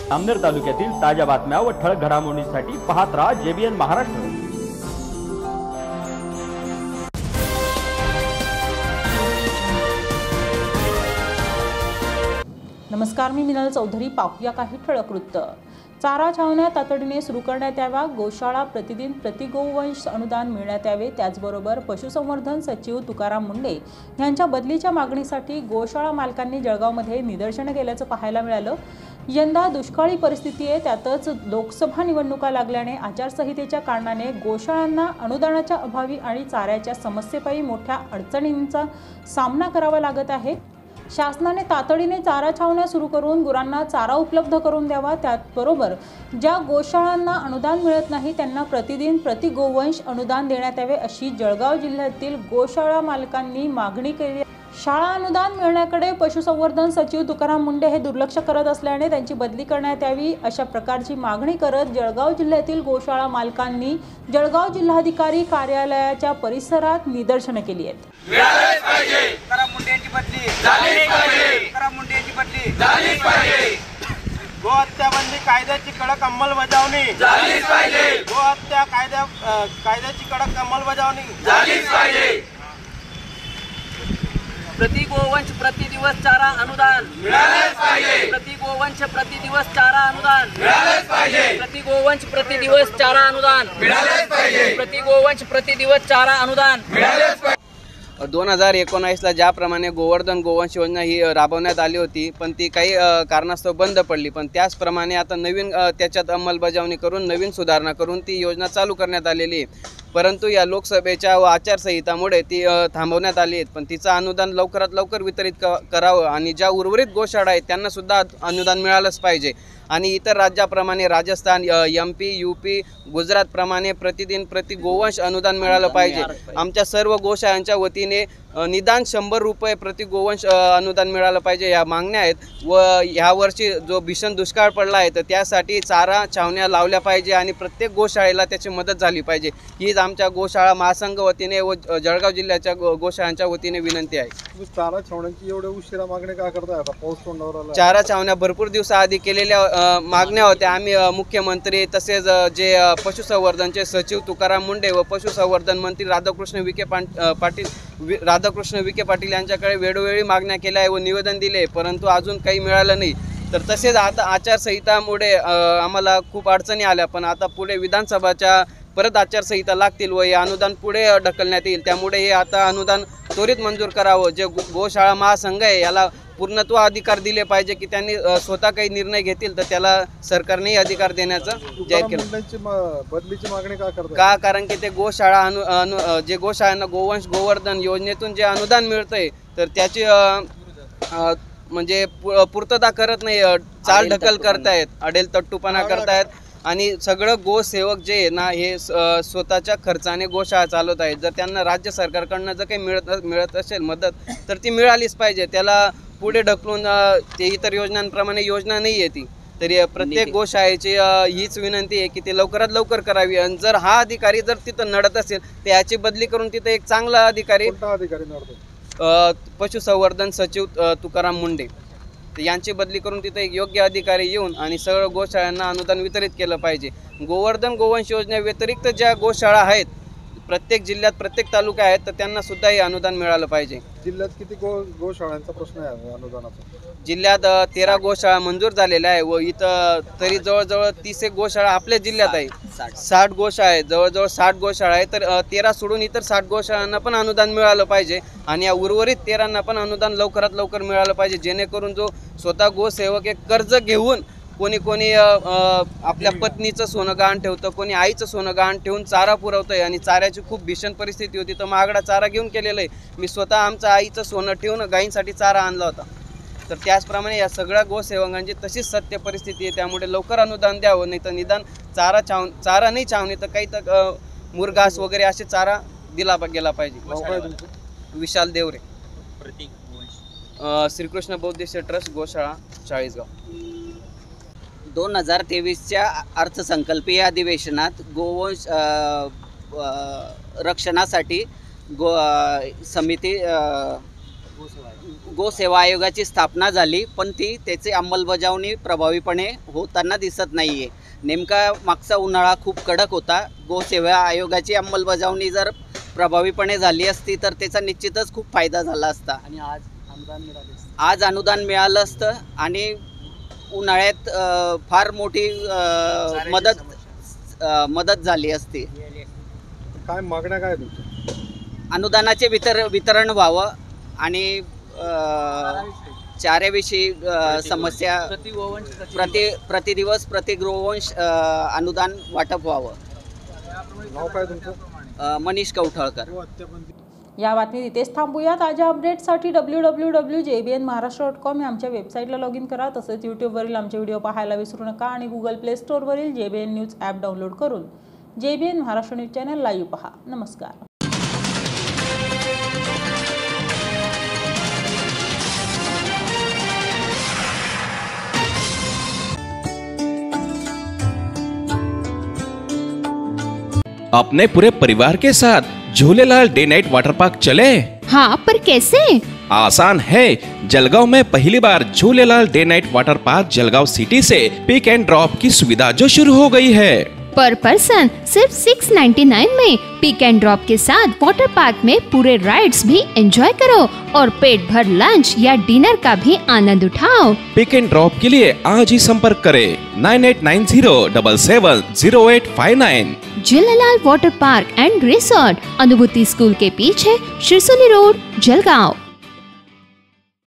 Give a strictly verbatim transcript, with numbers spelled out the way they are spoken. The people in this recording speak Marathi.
अमनेर तालुक्यातील ताज्या बातम्या व ठळक घडामोडींसाठी पाहत राहा जेबीएन महाराष्ट्र। नमस्कार, मी मिनल चौधरी। पाहूया काही ठळक वृत्त। चारा छावण्या तातडीने सुरू करण्यात याव्या, गोशाळा प्रतिदिन प्रति गोवंश अनुदान मिळण्यात यावे। त्याचबरोबर पशुसंवर्धन सचिव तुकाराम मुंडे यांच्या बदलीच्या मागणीसाठी गोशाळा मालकांनी जळगावमध्ये निदर्शने केल्याचं पाहायला मिळालं। यंदा दुष्काळी परिस्थिती आहे, त्यातच लोकसभा निवडणुका लागल्याने आचारसंहितेच्या कारणाने गोशाळांना अनुदानाच्या अभावी आणि चाऱ्याच्या समस्येपायी मोठ्या अडचणींचा सामना करावा लागत आहे। शासनाने तातडीने चारा छावण्या सुरू करून गुरांना चारा उपलब्ध करून द्यावा। त्याचबरोबर ज्या गोशाळांना अनुदान मिळत नाही त्यांना प्रतिदिन प्रति गोवंश अनुदान देण्यात यावे, अशी जळगाव जिल्ह्यातील गोशाळा मालकांनी मागणी केली। शाळा अनुदान मिळण्याकडे पशुसंवर्धन सचिव तुकाराम मुंडे हे दुर्लक्ष करत असल्याने त्यांची बदली करण्यात यावी, अशा प्रकारची मागणी करत जळगाव जिल्ह्यातील गोशाळा मालकांनी जळगाव जिल्हाधिकारी कार्यालयाच्या परिसरात निदर्शने केली आहेत। मिळालेच पाहिजे, तुकाराम मुंडे यांची बदली झालीच पाहिजे, तुकाराम मुंडे यांची बदली झालीच पाहिजे। गो हत्या बंदी कायद्याची कडक अंमलबजावणी झालीच पाहिजे, गो हत्या कायद्या कायद्याची कडक अंमलबजावणी झालीच पाहिजे। प्रति गोवंश प्रति दिवस चारा अनुदान मिळालेच पाहिजे, प्रति गोवंश प्रति दिवस चारा अनुदान मिळालेच पाहिजे, प्रति गोवंश प्रति दिवस चारा अनुदान मिळालेच पाहिजे, प्रति गोवंश प्रति दिवस चारा अनुदान मिळालेच पाहिजे। दोन हजार एकोणावीसला ज्याप्रमाणे गोवर्धन गोवंश योजना ही राबवण्यात आली होती, पण ती काही कारणास्तव बंद पडली। पण त्याचप्रमाणे आता नवीन त्याच्यात अंमलबजावणी करून नवीन सुधारणा करून ती योजना चालू करण्यात आलेली आहे। परंतु या लोकसभेच्या व आचारसंहितामुळे ती थांबवण्यात आली आहे। पण तिचं अनुदान लवकरात लवकर वितरित करावं आणि ज्या उर्वरित गोशाळा आहेत त्यांना सुद्धा अनुदान मिळालंच पाहिजे। आणि इतर राज्याप्रमाणे Rajasthan, M P, U P, गुजरातप्रमाणे प्रतिदिन प्रति गोवंश अनुदान मिळालं पाहिजे। आमच्या सर्व गोशाळांच्या वतीने निदान शंभर रुपये प्रति गोवंश अनुदान मिळालं पाहिजे या मागण्या आहेत। व ह्या वर्षी जो भीषण दुष्काळ पडला आहे तर त्यासाठी चारा छावण्या लावल्या पाहिजे आणि प्रत्येक गोशाळेला त्याची मदत झाली पाहिजे, हीच आमच्या गोशाळा महासंघ वतीने व जळगाव जिल्ह्याच्या गोशाळांच्या वतीने विनंती आहे। चारा छावण्यांची एवढ्या उशिरा मागणी का करताय? आता पाऊस तोंडावर आला। चारा छावण्या भरपूर दिवसाआधी केलेल्या मागण्या होत्या। आम्ही मुख्यमंत्री तसेच जे पशुसंवर्धनचे सचिव तुकाराम मुंडे व पशुसंवर्धन मंत्री राधाकृष्ण विखे पाटील राधाकृष्ण विखे पाटील यांच्याकडे वेळोवेळी मागण्या केल्या आहे व निवेदन दिले, परंतु अजून काही मिळालं नाही। तर तसेच आता आचारसंहितामुळे आम्हाला खूप अडचणी आल्या, पण आता पुढे विधानसभाच्या परत आचारसंहिता लागतील व हे अनुदान पुढे ढकलण्यात येईल। त्यामुळे हे आता अनुदान त्वरित मंजूर करावं। जे गोशाळा महासंघ आहे याला पूर्णत्व अधिकार दिले पाहिजे की त्यांनी स्वतः काही निर्णय घेतील तर त्याला सरकारने अधिकार देण्याचं जाहीर केलं। बदलीची मागणी का करतात? का कारण की ते गोशाळा अनु अनु जे गोशाळांना गोवंश गोवर्धन योजनेतून जे अनुदान मिळतंय तर त्याची म्हणजे पूर्तता करत नाही, चाल ढकल करतायत, अडेल तट्टूपणा करतायत आणि सगळं गोसेवक जे आहे ना हे स्वतःच्या खर्चाने गोशाळा चालवत आहेत। जर त्यांना राज्य सरकारकडनं जर काही मिळत मिळत असेल मदत तर ती मिळालीच पाहिजे, त्याला पुढे ढकलून ते इतर योजनांप्रमाणे योजना नाही आहे ती। तरी प्रत्येक गोशाळेची हीच विनंती आहे की ते लवकरात लवकर करावी आणि जर हा अधिकारी जर तिथं नडत असेल तर याची बदली करून तिथं एक चांगला अधिकारी अधिकारी नडतो पशुसंवर्धन सचिव तुकाराम मुंडे यांची बदली करून तिथे एक योग्य अधिकारी येऊन आणि सर्व गोशाळांना अनुदान वितरित केलं पाहिजे। गोवर्धन गोवंश योजने व्यतिरिक्त ज्या गोशाळा आहेत प्रत्येक जिल्ह्यात प्रत्येक तालुका आहेत तर त्यांना सुद्धा हे अनुदान मिळालं पाहिजे। जिल्ह्यात किती गो गोशाळांचा प्रश्न आहे अनुदानाचा? जिल्ह्यात तेरा गोशाळा मंजूर झालेल्या आहे व इथं तरी जवळजवळ तीस एक गोशाळा आपल्या जिल्ह्यात आहे। साठ गोशाळा आहे, जवळजवळ साठ गोशाळा आहे, तर तेरा सोडून इतर साठ गोशाळांना पण अनुदान मिळालं पाहिजे आणि या उर्वरित तेरांना पण अनुदान लवकरात लवकर मिळालं पाहिजे, जेणेकरून जो स्वतः गोसेवक एक कर्ज घेऊन कोणी कोणी आपल्या पत्नीचं सोनं गहाण ठेवतं, कोणी आईचं सोनं गहाण ठेवून चारा पुरवतंय आणि चाऱ्याची खूप भीषण परिस्थिती होती तर महागडा चारा घेऊन केलेलं आहे। मी स्वतः आमचं आईचं सोनं ठेवून गायींसाठी चारा आणला होता। तर त्याचप्रमाणे या सगळ्या गोसेवकांची तशीच सत्य परिस्थिती आहे, त्यामुळे लवकर अनुदान द्यावं, नाही तर निदान चारा छाव चारा नाही छावणी तर काही तर मुरघास वगैरे असे चारा दिला गेला पाहिजे। विशाल देवरे, श्रीकृष्ण बौद्धिस्ट ट्रस्ट, गोशाळा, चाळीसगाव। दोन हजार तेवीसच्या अर्थसंकल्पीय अधिवेशनात गोवंश रक्षणासाठी गो समिती गो सेवा आयोगाची स्थापना झाली, पण ती त्याची अंमलबजावणी प्रभावीपणे होताना दिसत नाही आहे. नेमका मागचा उन्हाळा खूप कडक होता. गो सेवा आयोगाची अंमलबजावणी जर प्रभावीपणे झाली असती तर त्याचा निश्चितच खूप फायदा झाला असता. आणि आज अनुदान मिळाले असते. आज अनुदान मिळालं असतं आणि उन्हाळ्यात अ, फार मोठी अ, मदत अ, मदत झाली असती. काय मागण्या काय तुमच्या? अनुदानाचे वितर वितरण व्हावं आणि अ, चाऱ्याविषयी अ, समस्या प्रति गोवंश प्रति प्रति प्रतिदिवस प्रति गोवंश अ, अनुदान वाटप व्हावं. नाव काय तुमचं? अ, मनीष कवठळकर. या बातमीत इथेच थांबूया. ताज्या अपडेट्ससाठी W W W J B N Maharashtra dot com या आमच्या वेबसाईटला लॉग इन करा. तसंच यूट्यूबवरील आमचे व्हिडिओ पाहायला विसरू नका आणि गुगल प्ले स्टोअरवरील J B N news app download करून J B N Maharashtra news channel live पहा. नमस्कार. अपने पूरे परिवार के साथ Jhulelal day night water park चले? हाँ, पर कैसे? आसान है। जलगांव में पहली बार Jhulelal day night water park Jalgaon city से पिक एंड ड्रॉप की सुविधा जो शुरू हो गई है। पर पर्सन सिर्फ सिक्स नाइन्टी नाइन में पिक एंड ड्रॉप के साथ वाटर पार्क में पूरे राइड्स भी एंजॉय करो और पेट भर लंच या डिनर का भी आनंद उठाओ। पिक एंड ड्रॉप के लिए आज ही संपर्क करें nine eight nine zero double seven zero eight five nine. Jhulelal water park and resort, Anubhuti school के पीछे, शिरसोली रोड, जलगांव।